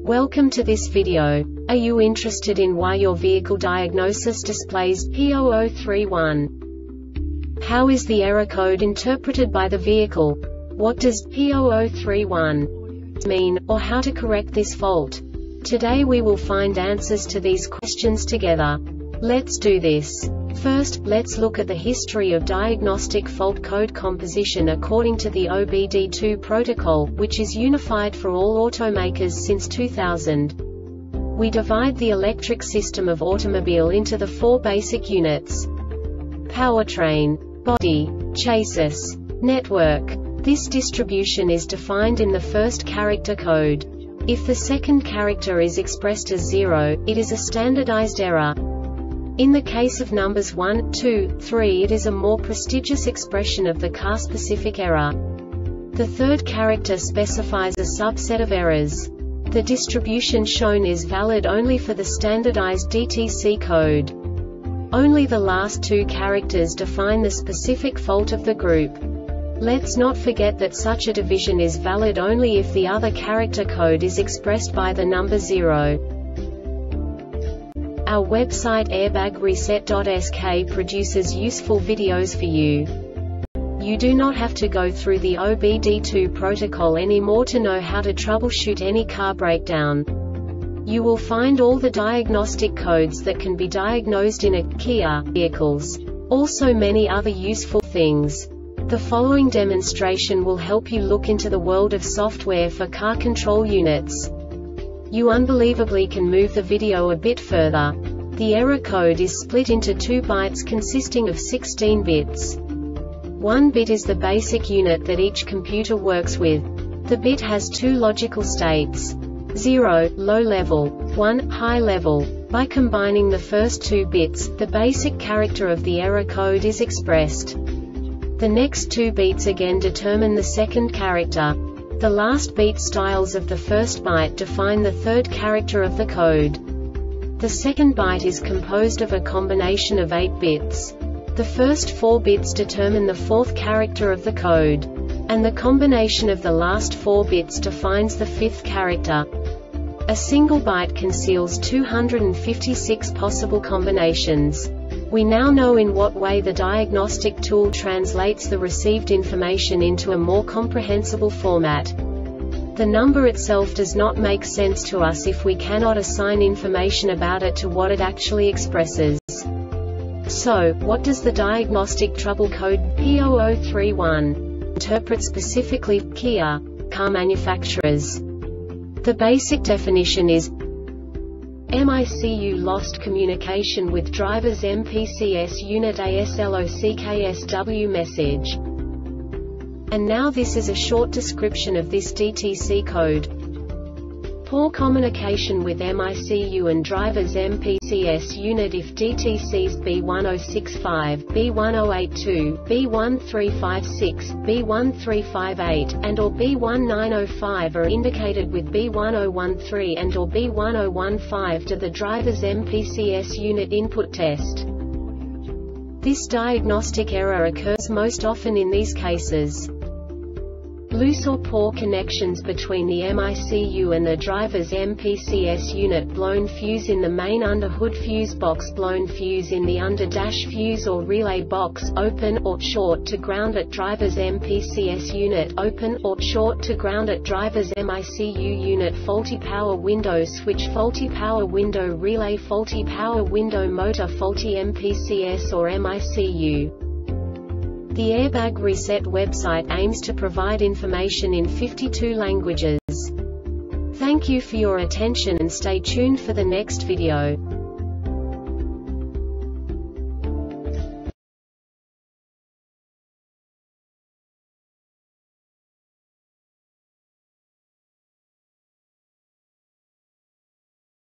Welcome to this video. Are you interested in why your vehicle diagnosis displays P0031? How is the error code interpreted by the vehicle? What does P0031 mean, or how to correct this fault? Today we will find answers to these questions together. Let's do this. First, let's look at the history of diagnostic fault code composition according to the OBD2 protocol, which is unified for all automakers since 2000. We divide the electric system of automobile into the four basic units: powertrain, body, chassis, network. This distribution is defined in the first character code. If the second character is expressed as 0, it is a standardized error. In the case of numbers 1, 2, 3, it is a more prestigious expression of the car-specific error. The third character specifies a subset of errors. The distribution shown is valid only for the standardized DTC code. Only the last two characters define the specific fault of the group. Let's not forget that such a division is valid only if the other character code is expressed by the number 0. Our website airbagreset.sk produces useful videos for you. You do not have to go through the OBD2 protocol anymore to know how to troubleshoot any car breakdown. You will find all the diagnostic codes that can be diagnosed in a Kia vehicles. Also many other useful things. The following demonstration will help you look into the world of software for car control units. You unbelievably can move the video a bit further. The error code is split into 2 bytes consisting of 16 bits. 1 bit is the basic unit that each computer works with. The bit has 2 logical states: 0, low level, 1, high level. By combining the first 2 bits, the basic character of the error code is expressed. The next 2 beats again determine the second character. The last beat styles of the first byte define the third character of the code. The second byte is composed of a combination of 8 bits. The first 4 bits determine the fourth character of the code. And the combination of the last 4 bits defines the fifth character. A single byte conceals 256 possible combinations. We now know in what way the diagnostic tool translates the received information into a more comprehensible format. The number itself does not make sense to us if we cannot assign information about it to what it actually expresses. So, what does the diagnostic trouble code P0031 interpret specifically for Kia car manufacturers? The basic definition is MICU lost communication with driver's MPCS unit ASLOCKSW message. And now this is a short description of this DTC code. Poor communication with MICU and driver's MPCS unit if DTCs B1065, B1082, B1356, B1358, and or B1905 are indicated with B1013 and or B1015 to the driver's MPCS unit input test. This diagnostic error occurs most often in these cases: loose or poor connections between the MICU and the driver's MPCS unit, blown fuse in the main under-hood fuse box, blown fuse in the under-dash fuse or relay box, open or short to ground at driver's MPCS unit, open or short to ground at driver's MICU unit, faulty power window switch, faulty power window relay, faulty power window motor, faulty MPCS or MICU. The Airbag Reset website aims to provide information in 52 languages. Thank you for your attention and stay tuned for the next video.